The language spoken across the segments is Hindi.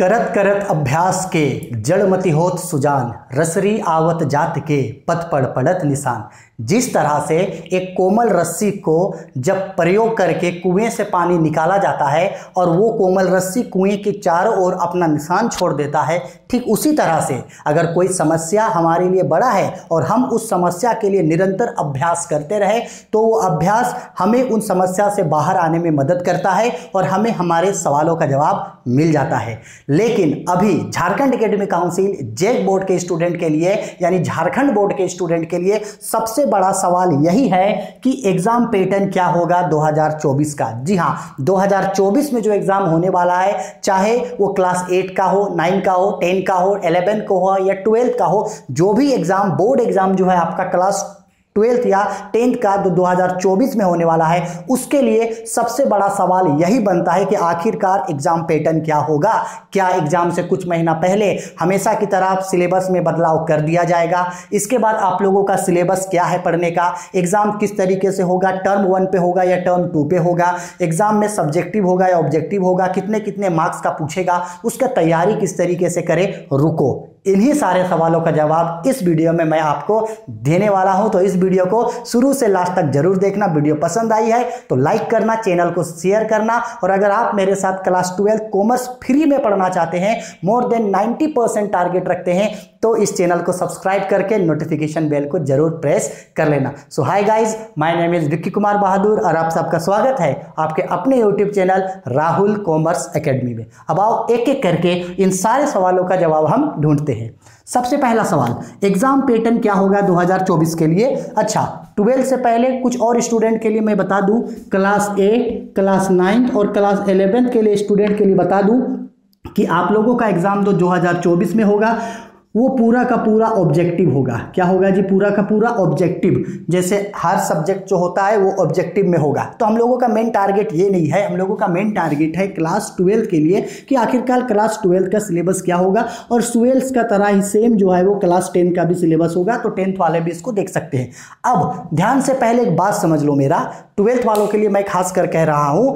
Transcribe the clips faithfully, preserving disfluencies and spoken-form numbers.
करत करत अभ्यास के जड़मति होत सुजान, रसरी आवत जात के पथ पड़ पड़त निशान। जिस तरह से एक कोमल रस्सी को जब प्रयोग करके कुएं से पानी निकाला जाता है और वो कोमल रस्सी कुएं के चारों ओर अपना निशान छोड़ देता है, ठीक उसी तरह से अगर कोई समस्या हमारे लिए बड़ा है और हम उस समस्या के लिए निरंतर अभ्यास करते रहे तो वो अभ्यास हमें उन समस्या से बाहर आने में मदद करता है और हमें हमारे सवालों का जवाब मिल जाता है। लेकिन अभी Jharkhand academic council JAC board के स्टूडेंट के लिए यानी झारखंड बोर्ड के स्टूडेंट के लिए सबसे बड़ा सवाल यही है कि एग्जाम पैटर्न क्या होगा दो हज़ार चौबीस का। जी हां, दो हज़ार चौबीस में जो एग्जाम होने वाला है, चाहे वो क्लास एट का हो, नाइन का हो, टेन का हो, इलेवन का हो या ट्वेल्थ का हो, जो भी एग्जाम बोर्ड एग्जाम जो है आपका क्लास ट्वेल्थ या टेंथ का जो दो हज़ार चौबीस में होने वाला है, उसके लिए सबसे बड़ा सवाल यही बनता है कि आखिरकार एग्जाम पैटर्न क्या होगा। क्या एग्जाम से कुछ महीना पहले हमेशा की तरह सिलेबस में बदलाव कर दिया जाएगा? इसके बाद आप लोगों का सिलेबस क्या है पढ़ने का? एग्जाम किस तरीके से होगा? टर्म वन पे होगा या टर्म टू पे होगा? एग्जाम में सब्जेक्टिव होगा या ऑब्जेक्टिव होगा? कितने कितने मार्क्स का पूछेगा? उसका तैयारी किस तरीके से करें? रुको, इन्हीं सारे सवालों का जवाब इस वीडियो में मैं आपको देने वाला हूं, तो इस वीडियो को शुरू से लास्ट तक जरूर देखना। वीडियो पसंद आई है तो लाइक करना, चैनल को शेयर करना, और अगर आप मेरे साथ क्लास ट्वेल्थ कॉमर्स फ्री में पढ़ना चाहते हैं, more than ninety percent target रखते हैं, तो इस चैनल को सब्सक्राइब करके नोटिफिकेशन बेल को जरूर प्रेस कर लेना। So hi guys, my name is Vicky Kumar Bahadur और आप सबका स्वागत है आपके अपने YouTube channel Rahul commerce academy में। अब आओ एक एक करके इन सारे सवालों का जवाब हम ढूंढते हैं। सबसे पहला सवाल, एग्जाम पैटर्न क्या होगा दो हज़ार चौबीस के लिए? अच्छा, ट्वेल्थ से पहले कुछ और स्टूडेंट के लिए मैं बता दूं, क्लास एट, क्लास नाइन्थ और क्लास इलेवेंथ के लिए स्टूडेंट के लिए बता दूं कि आप लोगों का एग्जाम तो दो हज़ार चौबीस में होगा, वो पूरा का पूरा ऑब्जेक्टिव होगा। क्या होगा जी? पूरा का पूरा ऑब्जेक्टिव। जैसे हर सब्जेक्ट जो होता है वो ऑब्जेक्टिव में होगा। तो हम लोगों का मेन टारगेट ये नहीं है, हम लोगों का मेन टारगेट है क्लास ट्वेल्थ के लिए कि आखिरकार क्लास ट्वेल्थ का सिलेबस क्या होगा, और ट्वेल्थ का तरह ही सेम जो है वो क्लास टेन का भी सिलेबस होगा, तो टेंथ वाले भी इसको देख सकते हैं। अब ध्यान से पहले एक बात समझ लो, मेरा ट्वेल्थ वालों के लिए मैं खास कर कह रहा हूं,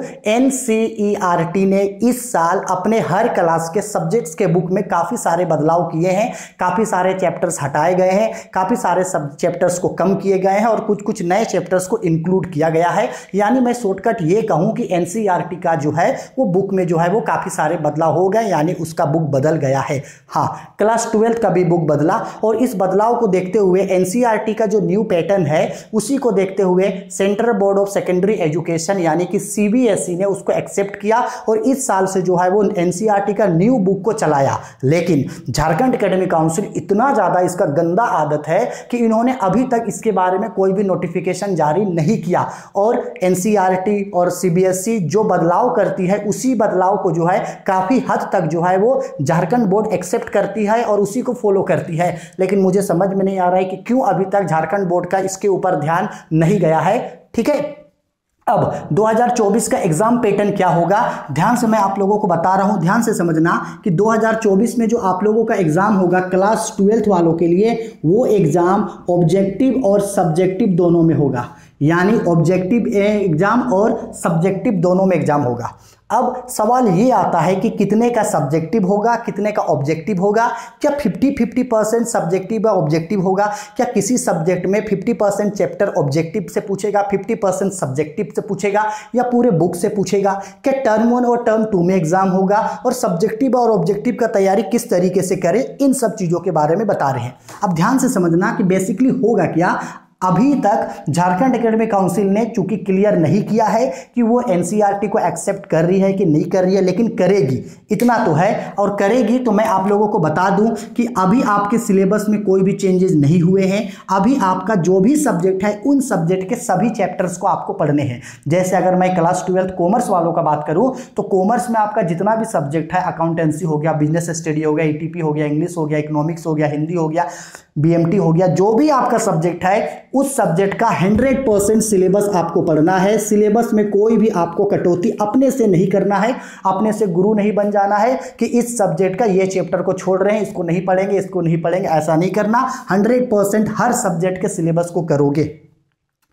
एनसीईआरटी ने इस साल अपने हर क्लास के सब्जेक्ट्स के बुक में काफी सारे बदलाव किए हैं, काफी सारे चैप्टर्स हटाए गए हैं, काफी सारे सब चैप्टर्स को कम किए गए हैं और कुछ कुछ नए चैप्टर्स को इंक्लूड किया गया है। यानी मैं शॉर्टकट ये कहूं कि एनसीईआरटी का जो है वो बुक में जो है वो काफी सारे बदलाव हो गए, यानी उसका बुक बदल गया है। हाँ, क्लास ट्वेल्थ का भी बुक बदला, और इस बदलाव को देखते हुए एनसीईआरटी का जो न्यू पैटर्न है उसी को देखते हुए central board of secondary education यानी कि सीबीएसई ने उसको एक्सेप्ट किया और इस साल से जो है वो एनसीईआरटी का न्यू बुक को चलाया। लेकिन झारखंड एकेडमिक काउंसिल इतना ज्यादा इसका गंदा आदत है कि इन्होंने अभी तक इसके बारे में कोई भी नोटिफिकेशन जारी नहीं किया, और एनसीईआरटी और सीबीएसई जो बदलाव करती है उसी बदलाव को जो है काफी हद तक जो है वो झारखंड बोर्ड एक्सेप्ट करती है और उसी को फॉलो करती है। लेकिन मुझे समझ में नहीं आ रहा है कि क्यों अभी तक झारखंड बोर्ड का इसके ऊपर ध्यान नहीं गया है। ठीक है, अब दो हज़ार चौबीस का एग्जाम पैटर्न क्या होगा, ध्यान से मैं आप लोगों को बता रहा हूं, ध्यान से समझना कि दो हज़ार चौबीस में जो आप लोगों का एग्जाम होगा क्लास ट्वेल्थ वालों के लिए, वो एग्जाम ऑब्जेक्टिव और सब्जेक्टिव दोनों में होगा। यानी ऑब्जेक्टिव एग्जाम और सब्जेक्टिव दोनों में एग्जाम होगा। अब सवाल ये आता है कि कितने का सब्जेक्टिव होगा, कितने का ऑब्जेक्टिव होगा? क्या फिफ्टी फिफ्टी परसेंट सब्जेक्टिव और ऑब्जेक्टिव होगा? क्या किसी सब्जेक्ट में फिफ्टी परसेंट चैप्टर ऑब्जेक्टिव से पूछेगा, फिफ्टी परसेंट सब्जेक्टिव से पूछेगा, या पूरे बुक से पूछेगा? क्या टर्म वन और टर्म टू में एग्जाम होगा, और सब्जेक्टिव और ऑब्जेक्टिव का तैयारी किस तरीके से करें, इन सब चीज़ों के बारे में बता रहे हैं। अब ध्यान से समझना कि बेसिकली होगा क्या। अभी तक झारखंड एकेडमिक काउंसिल ने चूंकि क्लियर नहीं किया है कि वो एनसीईआरटी को एक्सेप्ट कर रही है कि नहीं कर रही है, लेकिन करेगी, इतना तो है। और करेगी तो मैं आप लोगों को बता दूं कि अभी आपके सिलेबस में कोई भी चेंजेस नहीं हुए हैं। अभी आपका जो भी सब्जेक्ट है उन सब्जेक्ट के सभी चैप्टर्स को आपको पढ़ने हैं। जैसे अगर मैं क्लास ट्वेल्थ कॉमर्स वालों का बात करूं तो कॉमर्स में आपका जितना भी सब्जेक्ट है, अकाउंटेंसी हो गया, बिजनेस स्टडी हो गया, ईटीपी हो गया, इंग्लिश हो गया, इकोनॉमिक्स हो गया, हिंदी हो गया, बीएमटी हो गया, जो भी आपका सब्जेक्ट है उस सब्जेक्ट का हंड्रेड परसेंट सिलेबस आपको पढ़ना है। सिलेबस में कोई भी आपको कटौती अपने से नहीं करना है, अपने से गुरु नहीं बन जाना है कि इस सब्जेक्ट का ये चैप्टर को छोड़ रहे हैं, इसको नहीं पढ़ेंगे, इसको नहीं पढ़ेंगे, ऐसा नहीं करना। हंड्रेड परसेंट हर सब्जेक्ट के सिलेबस को करोगे।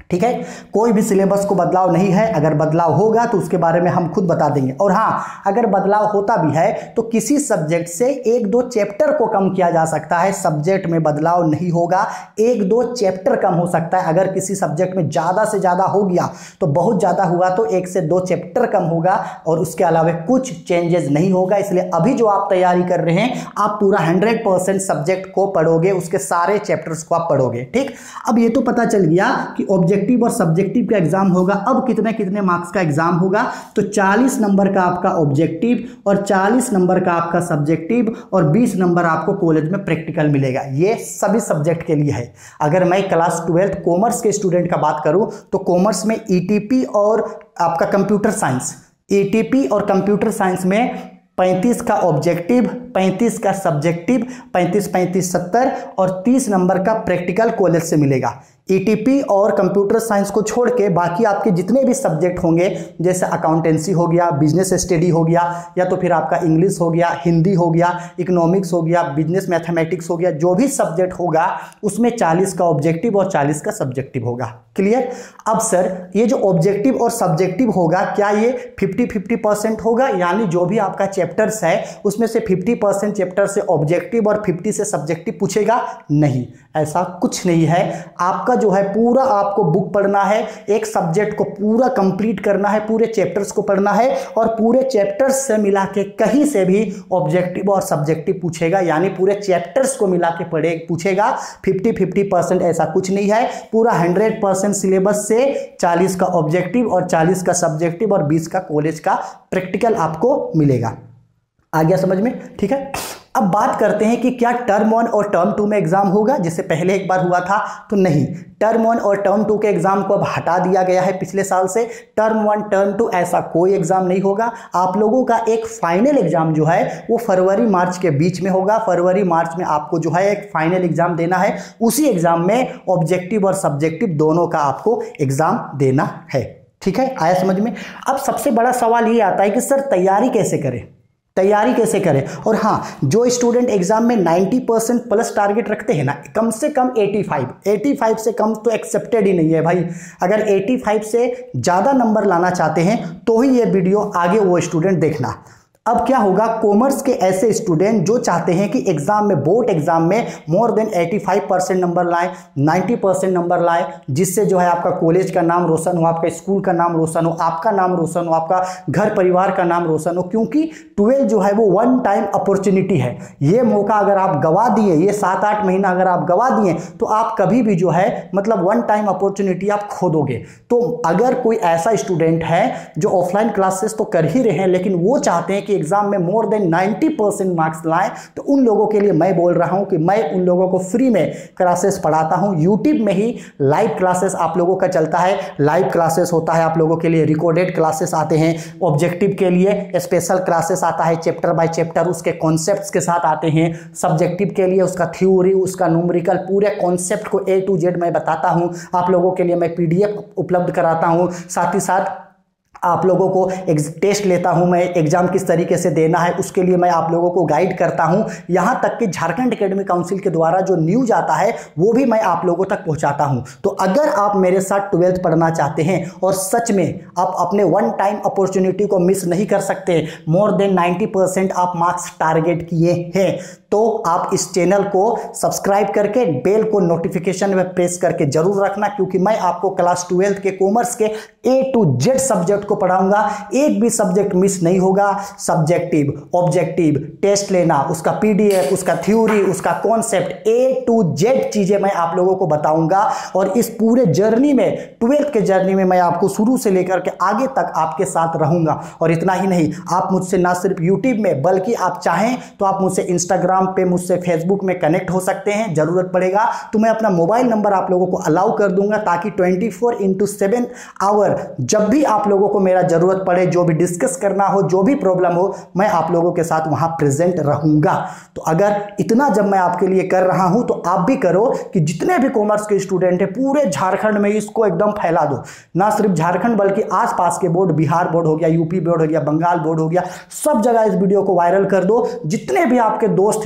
ठीक है, कोई भी सिलेबस को बदलाव नहीं है। अगर बदलाव होगा तो उसके बारे में हम खुद बता देंगे। और हाँ, अगर बदलाव होता भी है तो किसी सब्जेक्ट से एक दो चैप्टर को कम किया जा सकता है, सब्जेक्ट में बदलाव नहीं होगा। एक दो चैप्टर कम हो सकता है। अगर किसी सब्जेक्ट में ज़्यादा से ज़्यादा हो गया तो बहुत ज़्यादा हुआ तो एक से दो चैप्टर कम होगा और उसके अलावा कुछ चेंजेस नहीं होगा। इसलिए अभी जो आप तैयारी कर रहे हैं, आप पूरा हंड्रेड परसेंट सब्जेक्ट को पढ़ोगे, उसके सारे चैप्टर्स को आप पढ़ोगे। ठीक, अब ये तो पता चल गया कि ऑब्जेक्टिव और सब्जेक्टिव का एग्जाम होगा। अब कितने कितने मार्क्स का एग्जाम होगा? तो चालीस नंबर का आपका ऑब्जेक्टिव और चालीस नंबर का आपका सब्जेक्टिव और बीस नंबर आपको कॉलेज में प्रैक्टिकल मिलेगा। ये सभी सब्जेक्ट के लिए है। अगर मैं क्लास ट्वेल्थ कॉमर्स के स्टूडेंट का बात करूं तो कॉमर्स में ईटीपी और आपका कंप्यूटर साइंस, ईटीपी और कंप्यूटर साइंस में पैंतीस का ऑब्जेक्टिव, पैंतीस का सब्जेक्टिव, पैंतीस पैंतीस सत्तर और तीस नंबर का प्रैक्टिकल कॉलेज से मिलेगा। ईटीपी और कंप्यूटर साइंस को छोड़ के बाकी आपके जितने भी सब्जेक्ट होंगे, जैसे अकाउंटेंसी हो गया, बिजनेस स्टडी हो गया, या तो फिर आपका इंग्लिश हो गया, हिंदी हो गया, इकोनॉमिक्स हो गया, बिजनेस मैथमेटिक्स हो गया, जो भी सब्जेक्ट होगा उसमें चालीस का ऑब्जेक्टिव और चालीस का सब्जेक्टिव होगा। क्लियर? अब सर, ये जो ऑब्जेक्टिव और सब्जेक्टिव होगा, क्या ये फिफ्टी फिफ्टी परसेंट होगा? यानी जो भी आपका चैप्टर्स है उसमें से फिफ्टी परसेंट चैप्टर से ऑब्जेक्टिव और फिफ्टी से सब्जेक्टिव पूछेगा? नहीं, ऐसा कुछ नहीं है। आपका जो है पूरा आपको बुक पढ़ना है, एक सब्जेक्ट को पूरा कंप्लीट करना है, पूरे चैप्टर्स को पढ़ना है और पूरे चैप्टर्स से मिला के कहीं से भी ऑब्जेक्टिव और सब्जेक्टिव पूछेगा। यानी पूरे चैप्टर्स को मिला के पढ़े पूछेगा। फिफ्टी फिफ्टी परसेंट ऐसा कुछ नहीं है। पूरा हंड्रेड परसेंट सिलेबस से चालीस का ऑब्जेक्टिव और चालीस का सब्जेक्टिव और बीस का कॉलेज का प्रैक्टिकल आपको मिलेगा। आ गया समझ में? ठीक है, अब बात करते हैं कि क्या टर्म वन और टर्म टू में एग्जाम होगा, जैसे पहले एक बार हुआ था। तो नहीं, टर्म वन और टर्म टू के एग्जाम को अब हटा दिया गया है पिछले साल से। टर्म वन टर्म टू ऐसा कोई एग्जाम नहीं होगा। आप लोगों का एक फाइनल एग्जाम जो है वो फरवरी मार्च के बीच में होगा। फरवरी मार्च में आपको जो है एक फाइनल एग्जाम देना है। उसी एग्जाम में ऑब्जेक्टिव और सब्जेक्टिव दोनों का आपको एग्जाम देना है। ठीक है, आया समझ में? अब सबसे बड़ा सवाल ये आता है कि सर तैयारी कैसे करें, तैयारी कैसे करें? और हाँ, जो स्टूडेंट एग्जाम में नब्बे परसेंट प्लस टारगेट रखते हैं ना, कम से कम पचासी, पचासी से कम तो एक्सेप्टेड ही नहीं है भाई। अगर पचासी से ज़्यादा नंबर लाना चाहते हैं तो ही ये वीडियो आगे वो स्टूडेंट देखना। अब क्या होगा, कॉमर्स के ऐसे स्टूडेंट जो चाहते हैं कि एग्जाम में, बोर्ड एग्जाम में मोर देन पचासी परसेंट नंबर लाएं, नब्बे परसेंट नंबर लाएं, जिससे जो है आपका कॉलेज का नाम रोशन हो, आपका स्कूल का नाम रोशन हो, आपका नाम रोशन हो, आपका घर परिवार का नाम रोशन हो। क्योंकि ट्वेल्थ जो है वो वन टाइम अपॉर्चुनिटी है। ये मौका अगर आप गवा दिए, ये सात आठ महीना अगर आप गवा दिए तो आप कभी भी जो है मतलब वन टाइम अपॉर्चुनिटी आप खो दोगे। तो अगर कोई ऐसा स्टूडेंट है जो ऑफलाइन क्लासेस तो कर ही रहे हैं लेकिन वो चाहते हैं कि एग्जाम में मोर देन नब्बे परसेंट मार्क्स लाएं, तो उन लोगों के लिए मैं बोल रहा हूं कि मैं उन लोगों को फ्री में क्लासेस पढ़ाता हूं। यूट्यूब में ही लाइव क्लासेस आप लोगों का चलता है। लाइव क्लासेस होता है आप लोगों के लिए, रिकॉर्डेड क्लासेस आते हैं। ऑब्जेक्टिव के लिए स्पेशल क्लासेस आता है, चैप्टर बाय चैप्टर उसके कॉन्सेप्ट्स के साथ आते हैं। सब्जेक्टिव के लिए उसका थ्योरी, उसका न्यूमेरिकल, पूरे कॉन्सेप्ट को ए टू जेड मैं बताता हूं। आप लोगों के लिए मैं पीडीएफ उपलब्ध कराता हूं। साथ ही साथ आप लोगों को टेस्ट लेता हूं मैं, एग्जाम किस तरीके से देना है उसके लिए मैं आप लोगों को गाइड करता हूं। यहां तक कि झारखंड एकेडमिक काउंसिल के द्वारा जो न्यूज आता है वो भी मैं आप लोगों तक पहुंचाता हूं। तो अगर आप मेरे साथ ट्वेल्थ पढ़ना चाहते हैं और सच में आप अपने वन टाइम अपॉर्चुनिटी को मिस नहीं कर सकते, मोर देन नब्बे परसेंट आप मार्क्स टारगेट किए हैं, तो आप इस चैनल को सब्सक्राइब करके बेल को नोटिफिकेशन में प्रेस करके जरूर रखना। क्योंकि मैं आपको क्लास ट्वेल्थ के कॉमर्स के ए टू जेड सब्जेक्ट को पढ़ाऊंगा। एक भी सब्जेक्ट मिस नहीं होगा। सब्जेक्टिव, ऑब्जेक्टिव, टेस्ट लेना, उसका पीडीएफ, उसका थ्योरी, उसका कॉन्सेप्ट, ए टू जेड चीजें मैं आप लोगों को बताऊंगा। और इस पूरे जर्नी में, ट्वेल्थ के जर्नी में मैं आपको शुरू से लेकर के आगे तक आपके साथ रहूंगा। और इतना ही नहीं, आप मुझसे ना सिर्फ यूट्यूब में बल्कि आप चाहें तो आप मुझसे इंस्टाग्राम पे, मुझसे फेसबुक में कनेक्ट हो सकते हैं। जरूरत पड़ेगा तो मैं अपना मोबाइल नंबर आप लोगों को अलाउ कर दूंगा, ताकि twenty four into seven hour जब भी आप लोगों को मेरा जरूरत पड़े, जो भी डिस्कस करना हो, जो भी प्रॉब्लम हो, मैं आप लोगों के साथ वहां प्रेजेंट रहूंगा। तो अगर इतना जब मैं आपके लिए कर रहा हूं तो आप भी करो कि जितने भी कॉमर्स के स्टूडेंट हैं पूरे झारखंड में इसको एकदम फैला दो। ना सिर्फ झारखंड बल्कि आसपास के बोर्ड, बिहार बोर्ड हो गया, यूपी बोर्ड हो गया, बंगाल बोर्ड हो गया, सब जगह इस वीडियो को वायरल कर दो। जितने भी आपके दोस्त हैं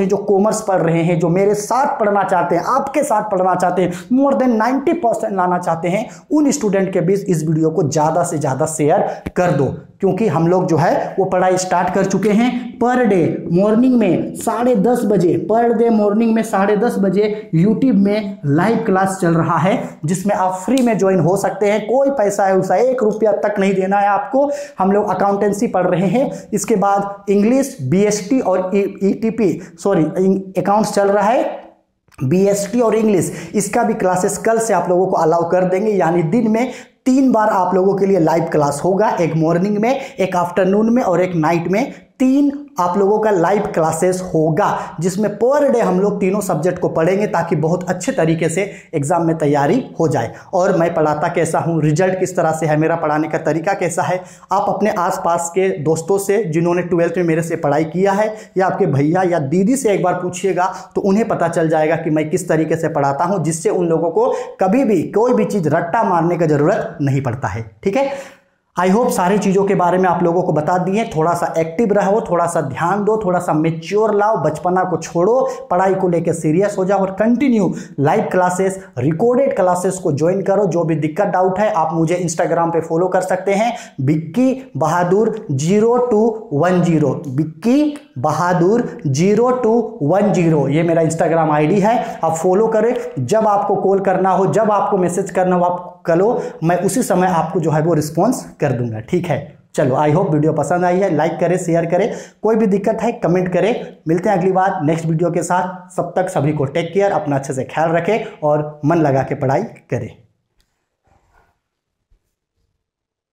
जो कॉमर्स पढ़ रहे हैं, जो मेरे साथ पढ़ना चाहते हैं, आपके साथ पढ़ना चाहते हैं, मोर देन नाइन्टी परसेंट लाना चाहते हैं, उन स्टूडेंट के बीच इस वीडियो को ज़्यादा से ज़्यादा शेयर कर दो, क्योंकि हम लोग जो है वो पढ़ाई स्टार्ट कर चुके हैं। पर डे मॉर्निंग में साढ़े दस बजे पर डे मॉर्निंग में साढ़े दस बजे यूट्यूब में लाइव क्लास चल रहा है, जिसमें आप फ्री में ज्वाइन हो सकते हैं। कोई पैसा है उसका एक रुपया तक नहीं देना है आपको। हम लोग अकाउंटेंसी पढ़ रहे हैं, इसके बाद इंग्लिश, बीएसटी और ईटीपी सॉरी अकाउंट्स चल रहा है, बीएसटी और इंग्लिश, इसका भी क्लासेस कल से आप लोगों को अलाउ कर देंगे। यानी दिन में तीन बार आप लोगों के लिए लाइव क्लास होगा, एक मॉर्निंग में, एक आफ्टरनून में और एक नाइट में। तीन आप लोगों का लाइव क्लासेस होगा, जिसमें पर डे हम लोग तीनों सब्जेक्ट को पढ़ेंगे, ताकि बहुत अच्छे तरीके से एग्जाम में तैयारी हो जाए। और मैं पढ़ाता कैसा हूँ, रिजल्ट किस तरह से है, मेरा पढ़ाने का तरीका कैसा है, आप अपने आसपास के दोस्तों से जिन्होंने ट्वेल्थ में मेरे से पढ़ाई किया है, या आपके भैया या दीदी से एक बार पूछिएगा, तो उन्हें पता चल जाएगा कि मैं किस तरीके से पढ़ाता हूँ, जिससे उन लोगों को कभी भी कोई भी चीज़ रट्टा मारने की जरूरत नहीं पड़ता है। ठीक है, आई होप सारी चीज़ों के बारे में आप लोगों को बता दिए। थोड़ा सा एक्टिव रहो, थोड़ा सा ध्यान दो, थोड़ा सा मेच्योर लाओ, बचपना को छोड़ो, पढ़ाई को लेकर सीरियस हो जाओ और continue live classes, recorded classes को ज्वाइन करो। जो भी दिक्कत डाउट है आप मुझे इंस्टाग्राम पे फॉलो कर सकते हैं, Vicky Bahadur zero two one zero, Vicky Bahadur zero two one zero, ये मेरा इंस्टाग्राम आईडी है। आप फॉलो करें, जब आपको कॉल करना हो, जब आपको मैसेज करना हो आप करो, मैं उसी समय आपको जो है वो रिस्पॉन्स कर दूंगा। ठीक है, चलो आई होप वीडियो पसंद आई है, लाइक करें, शेयर करें, कोई भी दिक्कत है कमेंट करें। मिलते हैं अगली बार नेक्स्ट वीडियो के साथ। सब तक सभी को टेक केयर, अपना अच्छे से ख्याल रखें और मन लगा के पढ़ाई करें।